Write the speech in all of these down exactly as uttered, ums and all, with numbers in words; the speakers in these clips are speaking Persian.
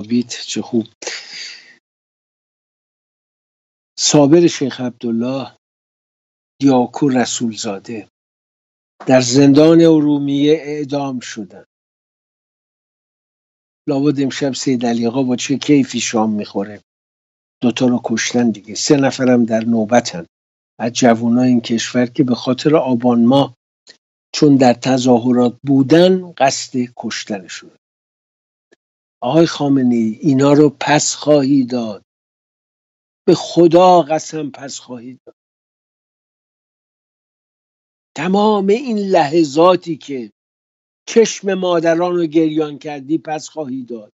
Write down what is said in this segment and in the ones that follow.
بیت چه خوب. صابر شیخ عبدالله دیاکو رسولزاده در زندان ارومیه اعدام شدن. لابد امشب سید علی آقا با چه کیفی شام میخوره. دوتا رو کشتن دیگه، سه نفرم در نوبتن از جوانای این کشور که به خاطر آبان ماه چون در تظاهرات بودن قصد کشتنشون. آقای خامنه‌ای اینا رو پس خواهی داد، به خدا قسم پس خواهی داد. تمام این لحظاتی که چشم مادران رو گریان کردی پس خواهی داد.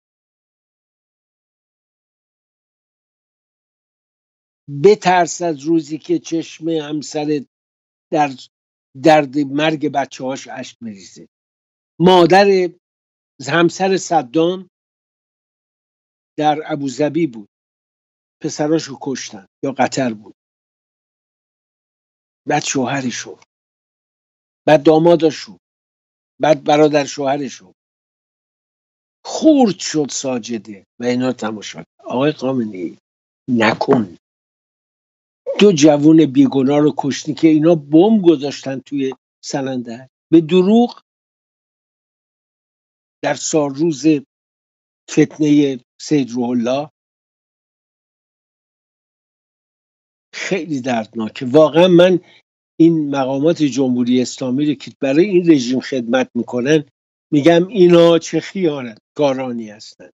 بترس از روزی که چشم همسرت در درد مرگ بچه هاش اشک بریزه. مادر همسر صدام در ابوظبی بود، پسراشو کشتن، یا قطر بود، بعد شوهرشو، بعد دامادشو، بعد برادر شوهرشو. خورد شد ساجده و اینا رو تماشا. آقای خامنه‌ای نکن. دو جوون بیگناه رو کشتی که اینا بمب گذاشتن توی سنندج به دروغ در سالروز فتنه سید روح الله. خیلی دردناکه واقعا. من این مقامات جمهوری اسلامی رو که برای این رژیم خدمت میکنن میگم اینا چه خیانت کارانی هستن.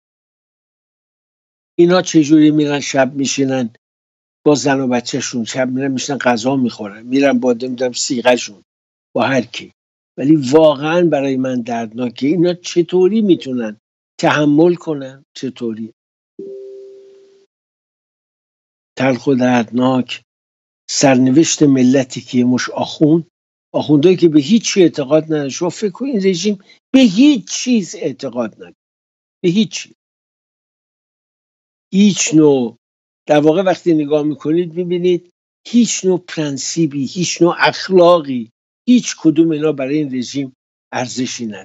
اینا چجوری میرن شب میشینن با زن و بچهشون، شب میرن میشنن غذا میخورن، میرن با نمیدونم سیغشون با هر کی. ولی واقعا برای من دردناکه اینا چطوری میتونن تحمل کنن. چطوری تلخ و دردناک سرنوشت ملتی که مش آخوند آخوندهایی که به هیچ چی اعتقاد نداره. شما فکر کن این رژیم به هیچ چیز اعتقاد نداره، به هیچ هیچ نوع. در واقع وقتی نگاه میکنید میبینید هیچ نوع پرنسیبی، هیچ نوع اخلاقی، هیچ کدوم اینا برای این رژیم ارزشی نداره.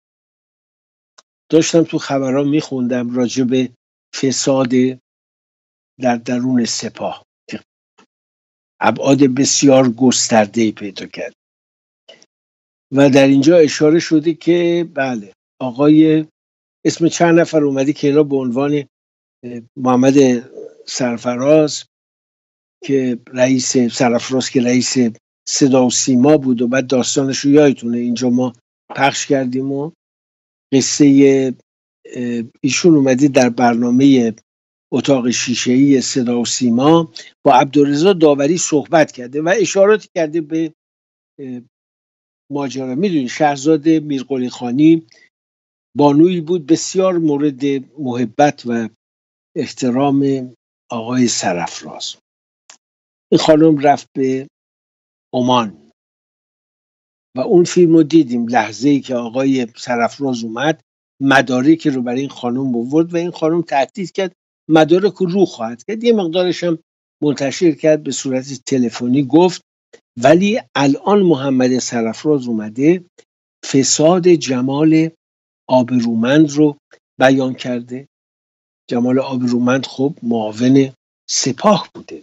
داشتم تو خبرها میخوندم راجع به فساد در درون سپاه که ابعاد بسیار گسترده‌ای پیدا کرد و در اینجا اشاره شده که بله آقای اسم چند نفر اومده که اینا به عنوان محمد سرفراز که رئیس سرفراز که رئیس صدا و سیما بود و بعد داستانش رو یادتونه اینجا ما پخش کردیم و قصه ایشون اومده در برنامه اتاق شیشه‌ای صدا و سیما با عبدالرضا داوری صحبت کرده و اشارات کرده به ماجرا. میدونی شهرزاد میرقلی خانی بانویی بود بسیار مورد محبت و احترام آقای سرفراز. این خانم رفت به عمان و اون فیلم رو دیدیم، لحظه ای که آقای سرفراز اومد مدارک رو برای این خانم آورد و این خانم تهدید کرد مدارک رو رو خواهد کرد. یه مقدارش هم منتشر کرد به صورت تلفنی. گفت ولی الان محمد سرفراز اومده فساد جمال آبرومند رو بیان کرده. جمال آبرومند خب معاون سپاه بوده،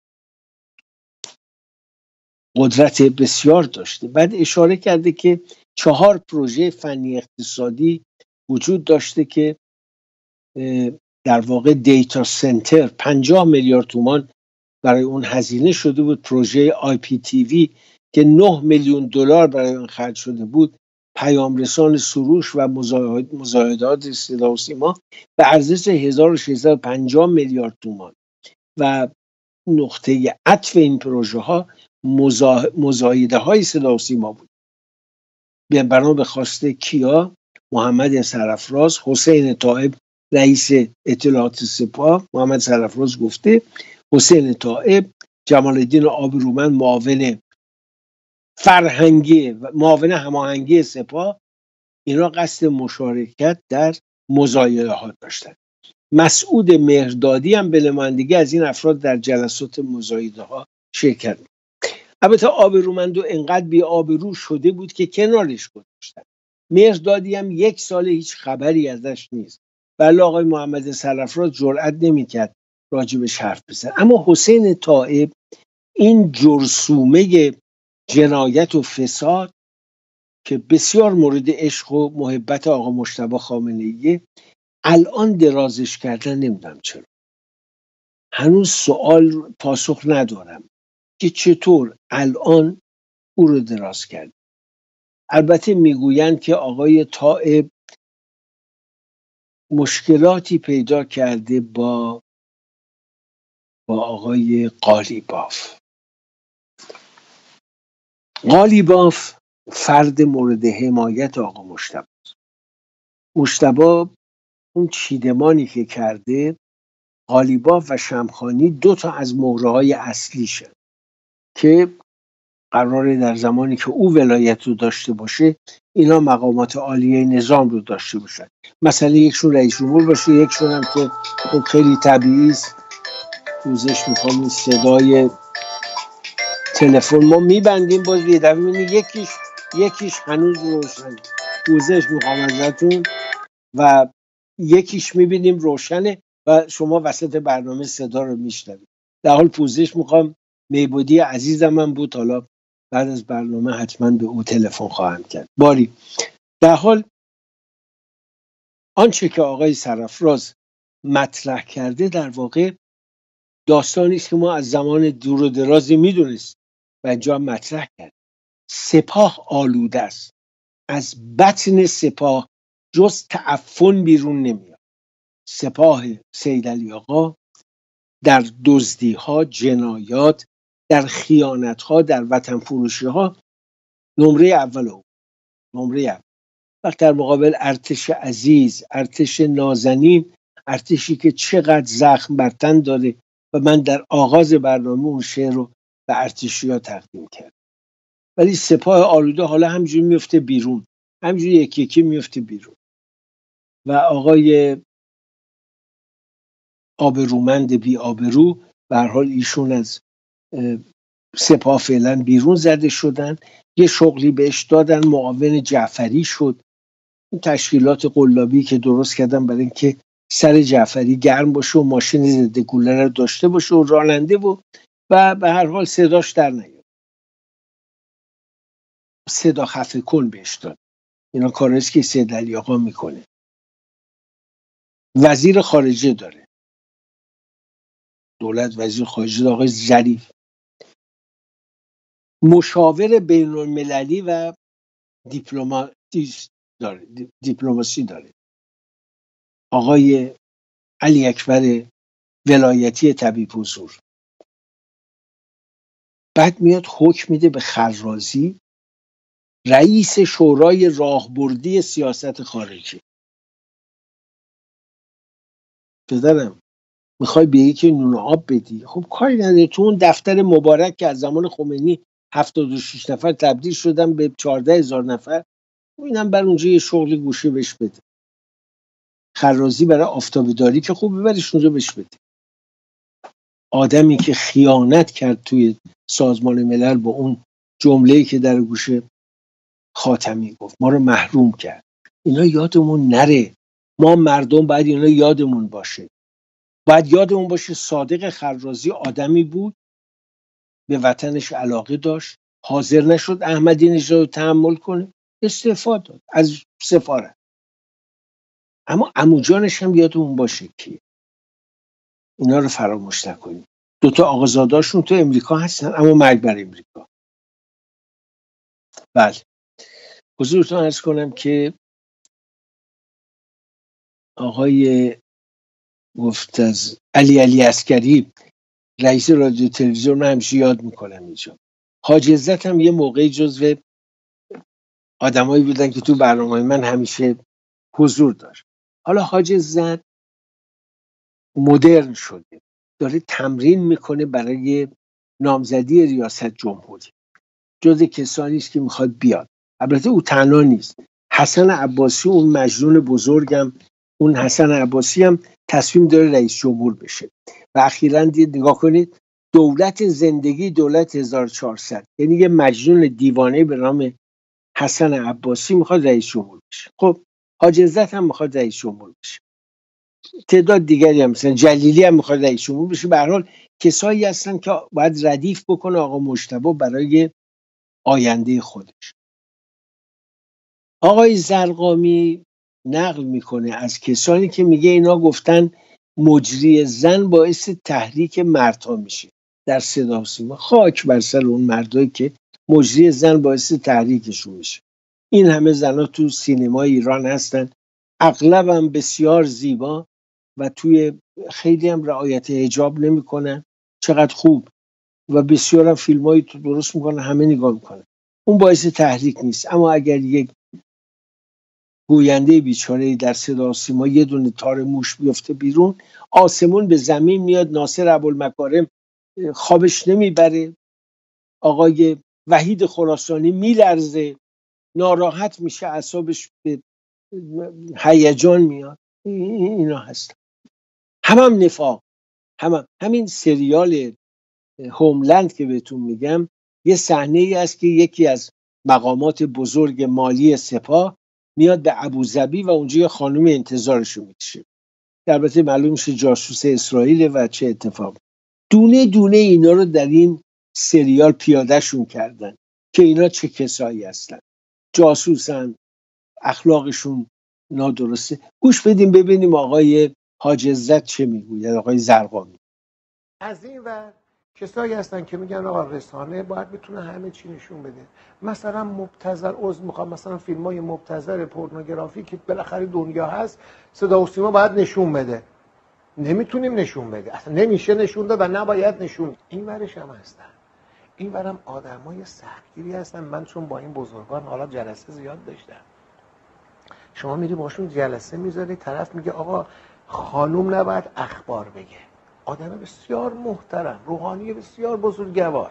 قدرت بسیار داشته. بعد اشاره کرده که چهار پروژه فنی اقتصادی وجود داشته که در واقع دیتا سنتر پنجاه میلیارد تومان برای اون هزینه شده بود. پروژه آی پی تی وی که نه میلیون دلار برای اون خرج شده بود، پیام رسان سروش و مزایدات صدا و سیما به ارزش هزار و ششصد و پنجاه میلیارد تومان و نقطه عطف این پروژه ها مزایده های صدا و سیما بود. بنا به خواسته کیا؟ محمد سرفراز. حسین طائب رئیس اطلاعات سپاه. محمد سرفراز گفته حسین طائب، جمال الدین آبرومند معاون فرهنگی و معاون هماهنگی سپاه، اینا قصد مشارکت در مزایده ها داشتن. مسعود مهردادی هم به نمایندگی از این افراد در جلسات مزایده ها شرکت. البته آبرومندو انقدر بی آبرو شده بود که کنارش گذاشتن. مهردادی هم یک سال هیچ خبری ازش نیست. بله آقای محمد سرافراز جرئت نمیکرد راجبش حرف بزنه. اما حسین طایب این جرثومه جنایت و فساد که بسیار مورد عشق و محبت آقا مجتبی خامنه‌ای، الان درازش کردن نمیدونم چرا. هنوز سوال پاسخ ندارم که چطور الان او رو دراز کرد. البته میگویند که آقای طایب مشکلاتی پیدا کرده با با آقای قالیباف. قالیباف فرد مورد حمایت آقا مجتبی. مجتبی اون چیدمانی که کرده، قالیباف و شمخانی دو تا از مهره‌های اصلیشه که قراره در زمانی که او ولایت رو داشته باشه اینا مقامات عالیه نظام رو داشته باشن. مثلا یکشون رئیس جمهور باشه، یکشون هم که خیلی طبیعی است پوزش میخوام این صدای تلفن ما میبندیم باز یه دفعه میبینی یکیش یکیش هنوز روشن. پوزش میخوام ازتون. و یکیش میبینیم روشنه و شما وسط برنامه صدا رو میشنوید. در حال پوزش میخوام. میبودی عزیزم من بود، حالا بعد از برنامه حتما به او تلفن خواهم کرد. باری در حال آنچه که آقای سرافراز مطرح کرده در واقع داستانی است که ما از زمان دور و درازی میدونست و اینجا مطرح کرد. سپاه آلوده است. از بطن سپاه جز تعفن بیرون نمیاد. سپاه سید علی آقا در دزدی ها، جنایات، در خیانت ها، در وطن فروشی ها نمره اول او نمره اول. وقت در مقابل ارتش عزیز، ارتش نازنین، ارتشی که چقدر زخم بر تن داره و من در آغاز برنامه اون شعر رو به ارتشی ها تقدیم کرد. ولی سپاه آلوده حالا همجوری میفته بیرون، همجوری یکی یکی میفته بیرون. و آقای آبرومند بی آبرو به هر حال ایشون از سپاه فعلا بیرون زده شدن. یه شغلی بهش دادن، معاون جعفری شد. این تشکیلات قلابی که درست کردن برای اینکه سر جعفری گرم باشه و ماشین ضد گلوله رو داشته باشه و راننده و و به هر حال صداش در نیاد. صدا خفه کن بهش داد. اینا کاراست که سید علی آقا میکنه. وزیر خارجه داره دولت، وزیر خارجه آقای ظریف. مشاور بین المللی و دیپلماتی داره دیپلماسی داره آقای علی اکبر ولایتی طبیب حضور. بعد میاد حکم میده به خرازی، رئیس شورای راهبردی سیاست خارجی. پدرم میخوای به یکی نون آب بدی؟ خب کاری نداره. تو اون دفتر مبارک که از زمان خمینی هفتاد و شش نفر تبدیل شدن به چهارده هزار نفر، اینم بر اونجا یه شغل گوشه بهش بده. خرازی برای آفتابداری که خوب ببرش اونجا بهش بده. آدمی که خیانت کرد توی سازمان ملل با اون جمله‌ای که در گوشه خاتمی گفت ما رو محروم کرد. اینا یادمون نره. ما مردم باید اینا یادمون باشه. باید یادمون باشه صادق خرازی آدمی بود به وطنش علاقه داشت، حاضر نشد احمدی نژاد رو تحمل کنه، استعفا داد از سفارت. اما عموجانش هم یادمون باشه که اینا رو فراموش نکنیم. دوتا آقازاداشون تو امریکا هستن اما مرگ بر امریکا. بله حضورتون عرض کنم که آقای گفت از علی علی عسکری رئیس رادیو تلویزیون رو همیشه یاد میکنم اینجا. حاج عزت هم یه موقعی جزو آدمایی بودن که تو برنامه من همیشه حضور داشت. حالا حاج عزت مدرن شده، داره تمرین میکنه برای نامزدی ریاست جمهوری. جز کسانی است که میخواد بیاد. البته او تنها نیست. حسن عباسی اون مجنون بزرگم، اون حسن عباسی هم تصمیم داره رئیس جمهور بشه. و اخیراً دید نگاه کنید دولت زندگی دولت هزار و چهارصد، یعنی یه مجنون دیوانه به نام حسن عباسی میخواد رئیس جمهور بشه. خب حاج عزت هم میخواد رئیس جمهور بشه. تعداد دیگری هم مثلا جلیلی هم میخواد رئیس جمهور بشه. به هر حال کسایی هستن که باید ردیف بکنه آقا مجتبی برای آینده خودش. آقای زرقامی نقل میکنه از کسانی که میگه اینا گفتن مجری زن باعث تحریک مردها میشه در صدا و سیما. خاک بر سر اون مردایی که مجری زن باعث تحریکشون میشه. این همه زنها تو سینمای ایران هستن، اغلبم بسیار زیبا و توی خیلی هم رعایت حجاب نمیکنن. چقدر خوب. و بسیار هم فیلمایی تو درست میکنن، همه نگاه میکنن. اون باعث تحریک نیست. اما اگر یک گوینده بیچاره در صدا و سیما یه دونه تار موش بیفته بیرون، آسمون به زمین میاد، ناصر ابوالمکارم خوابش نمیبره، آقای وحید خراسانی میلرزه، ناراحت میشه، اعصابش به هیجان میاد. اینا هست. هم هم نفاق. هم, هم همین سریال هوملند که بهتون میگم، یه صحنه ای است که یکی از مقامات بزرگ مالی سپاه میاد به ابوظبی و اونجا یه خانم انتظارشو میکشه. البته معلوم میشه جاسوس اسرائیل و چه اتفاق. دونه دونه اینا رو در این سریال پیادهشون کردن که اینا چه کسایی هستن، جاسوسن، اخلاقشون نادرسته. گوش بدیم ببینیم آقای حاج عزت چه میگوید، آقای زرقامی. از این ور کسایی هستن که میگن آقا رسانه باید بتونه همه چی نشون بده. مثلا مبتذل عضو میخوام مثلا فیلم های مبتذل پورنوگرافی که بالاخره دنیا هست صدا و سیما باید نشون بده. نمیتونیم نشون بده، اصلا نمیشه نشون داد و نباید نشون. این ورش هم هستن، این ورم آدمای سختگیری هستن. من چون با این بزرگان حالا جلسه زیاد داشتم، شما میری باشون جلسه میذاری، طرف میگه آقا خانوم نباید اخبار بگه. آدم بسیار محترم، روحانی بسیار بزرگوار.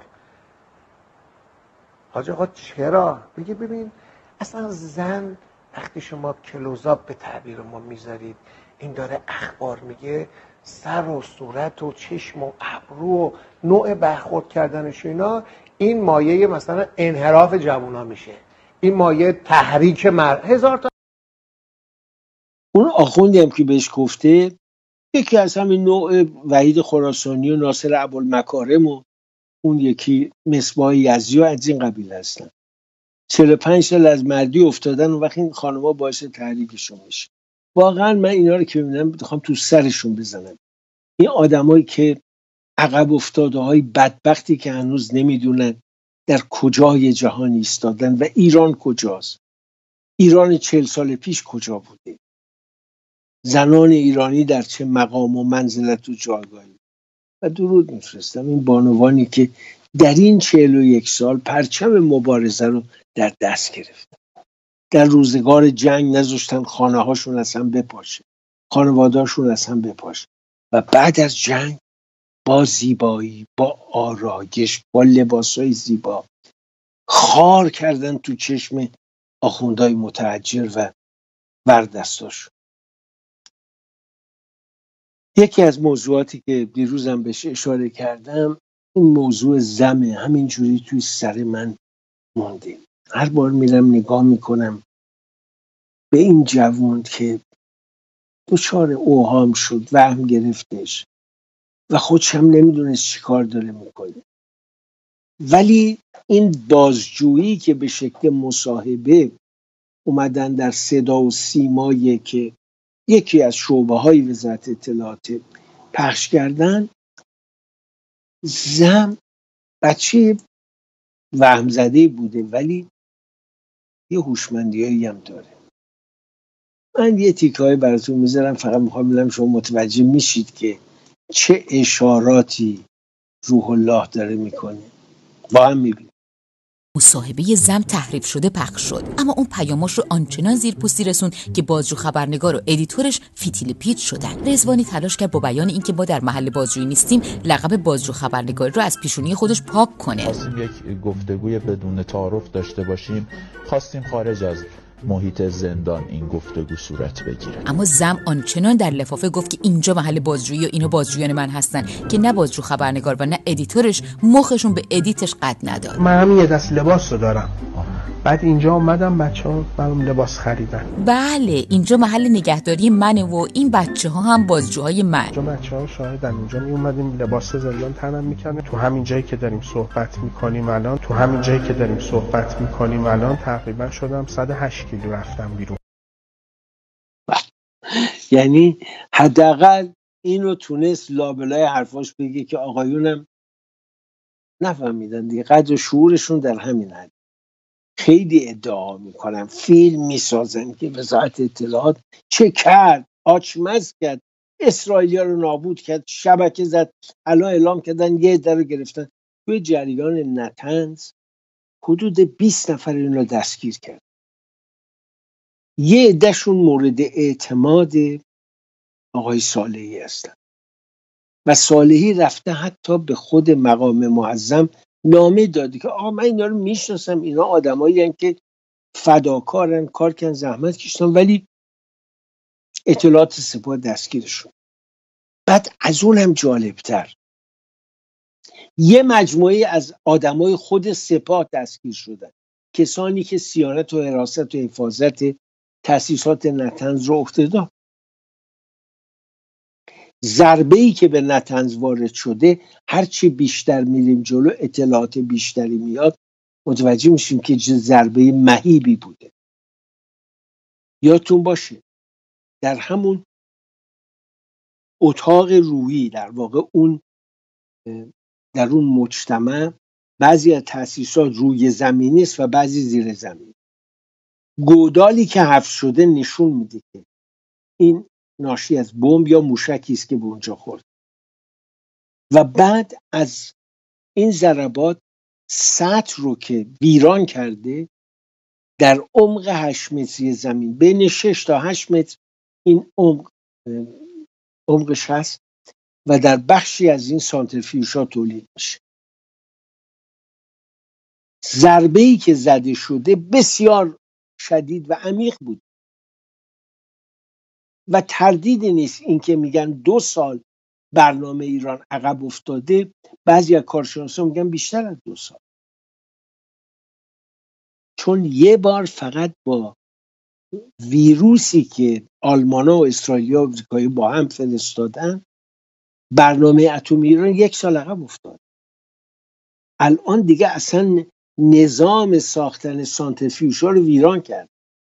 حاج آقا چرا؟ بگه ببین اصلا زن وقتی شما کلوزآپ به تعبیر ما میذارید این داره اخبار میگه، سر و صورت و چشم و ابرو و نوع برخورد کردنش اینا، این مایه مثلا انحراف جوونا میشه، این مایه تحریک مرد. هزار تا اون آخوندی هم که بهش گفته یکی از همین نوع وحید خراسانی و ناصر ابوالمکارم و اون یکی مصباح یزدی و از این قبیل هستن. چهل و پنج سال از مردی افتادن و وقتی این خانم‌ها باعث تحریکشون میشه. واقعا من اینا رو که میبینم میخوام تو سرشون بزنم. این آدمایی که عقب افتاده های بدبختی که هنوز نمیدونن در کجای جهان ایستادن و ایران کجاست. ایران چهل سال پیش کجا بوده؟ زنان ایرانی در چه مقام و منزلت و جایگاهی؟ و درود میفرستم این بانوانی که در این چهل و یک سال پرچم مبارزه رو در دست گرفتن. در روزگار جنگ نذاشتن خانه هاشون اصلا بپاشه، خانوادهاشون اصلا بپاشه، و بعد از جنگ با زیبایی، با آرایش، با لباسای زیبا خار کردن تو چشم آخوندهای متحجر و وردستاش. یکی از موضوعاتی که دیروزم بهش اشاره کردم این موضوع زمه، همینجوری توی سر من مونده. هر بار میرم نگاه میکنم به این جوان که دچار اوهام شد، وهم گرفتش و خودش هم نمیدونست چی کار داره میکنه، ولی این بازجویی که به شکل مصاحبه اومدن در صدا و سیمایی که یکی از شعبه های وزارت اطلاعات پخش کردن، زم بچه وهم زده بوده ولی یه هوشمندیایی هم داره. من یه تیکه‌ای براتون میذارم، فقط میخوام ببینم شما متوجه میشید که چه اشاراتی روح الله داره میکنه. با هم میبینیم. مصاحبه زم تحریف شده پخش شد، اما اون پیاماش رو آنچنان زیر پوستی رسوند که بازجو خبرنگار و ادیتورش فیتیل پیچ شدن. رضوانی تلاش کرد با بیان اینکه ما در محل بازجویی نیستیم لقب بازجو خبرنگاری رو از پیشونی خودش پاک کنه. خواستیم یک گفتگوی بدون تعارف داشته باشیم، خواستیم خارج از محیط زندان این گفتگو صورت بگیره. اما زم آنچنان در لفافه گفت که اینجا محل بازجویی و اینا بازجویان من هستن که نه بازجو خبرنگار و نه ادیتورش مخشون به ادیتش قد نداد. من همین یه دست لباس رو دارم، بعد اینجا اومدم بچه ها برام لباس خریدن. بله، اینجا محل نگهداری منه و این بچه ها هم بازجوهای من. اینجا بچه ها شاهدن، اینجا می اومدیم لباس زندان تنم میکنه. تو همین جایی که داریم صحبت میکنیم الان تو همین جایی که داریم صحبت میکنیم الان تقریبا شدم صد و هشت کیلو رفتم بیرون. یعنی حداقل اینو تونست لابلای حرفاش بگه که آقایونم نفهمیدن دیگه، قدر شعورشون در همین حد. خیلی ادعا میکنن، فیلم میسازن که وزارت اطلاعات چه کرد، آچمز کرد، اسرائیلیا رو نابود کرد، شبکه زد. الان اعلام کردن یه عده رو گرفتن. توی جریان نتنز حدود بیست نفر این رو دستگیر کرد. یه عدهشون مورد اعتماد آقای صالحی هستن و صالحی رفته حتی به خود مقام معظم نامه داده که آقا من اینا رو میشناسم، اینا آدمایی هستن که فداکارن، کار کردن، زحمت کشیدن، ولی اطلاعات سپاه دستگیرشون. بعد از اون هم جالبتر، یه مجموعه از آدمای خود سپاه دستگیر شدن، کسانی که صیانت و حراست و حفاظت تأسیسات نتنز رو عهده داشتن. ضربه‌ای که به نتنز وارد شده، هرچی بیشتر میریم جلو اطلاعات بیشتری میاد، متوجه میشیم که ضربه مهیبی بوده. یادتون باشه در همون اتاق روحی، در واقع اون در اون مجتمع، بعضی از تأسیسات روی زمینی است و بعضی زیر زمین. گودالی که حفظ شده نشون میده که این ناشی از بمب یا موشکی است که به اونجا خورد. و بعد از این ضربات سطح رو که ویران کرده، در عمق هشت متری زمین، بین شش تا هشت متر این عمق عمقش هست و در بخشی از این سانتریفیوژها تولید میشه. ضربه‌ای که زده شده بسیار شدید و عمیق بود و تردیدی نیست این که میگن دو سال برنامه ایران عقب افتاده. بعضی از کارشناسان میگن بیشتر از دو سال، چون یه بار فقط با ویروسی که آلمانا و اسرائیلیا و امریکایی با هم فرستادن، برنامه اتمی ایران یک سال عقب افتاد. الان دیگه اصلا نظام ساختن سانتریفیوژها رو ویران کرد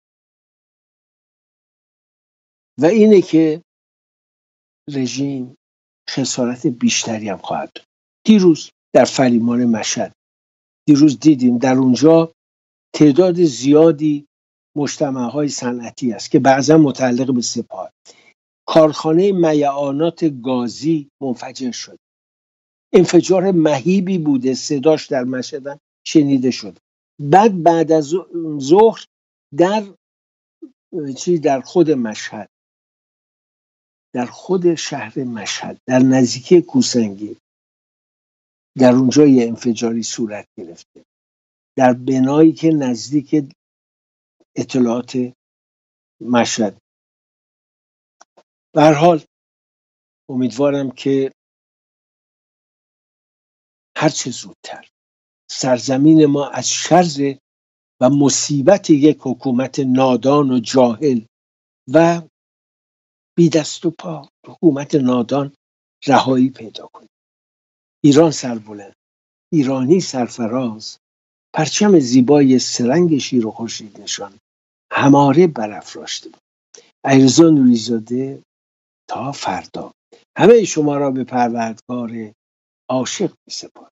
و اینه که رژیم خسارت بیشتری هم خواهد داشت. دیروز در فلیمان مشهد دیروز دیدیم در اونجا تعداد زیادی مجتمع‌های صنعتی است که بعضا متعلق به سپاه. کارخانه میعانات گازی منفجر شد. انفجار مهیبی بوده، صداش در مشهد شنیده شد. بعد بعد از ظهر در چی در خود مشهد، در خود شهر مشهد، در نزدیکی کوسنگی، در اونجا یه انفجاری صورت گرفته، در بنایی که نزدیک اطلاعات مشهد. به هر حال امیدوارم که هر چه زودتر سرزمین ما از شر و مصیبت یک حکومت نادان و جاهل و بی دست و پا، حکومت نادان، رهایی پیدا کنه. ایران سربلند، ایرانی سرفراز، پرچم زیبای سرنگ شیر و خورشید نشان هماره برافراشته بود. علیرضا نوری‌زاده، تا فردا. همه شما را به پروردگار عاشق می‌سپارم.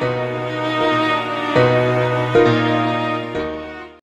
Thank you.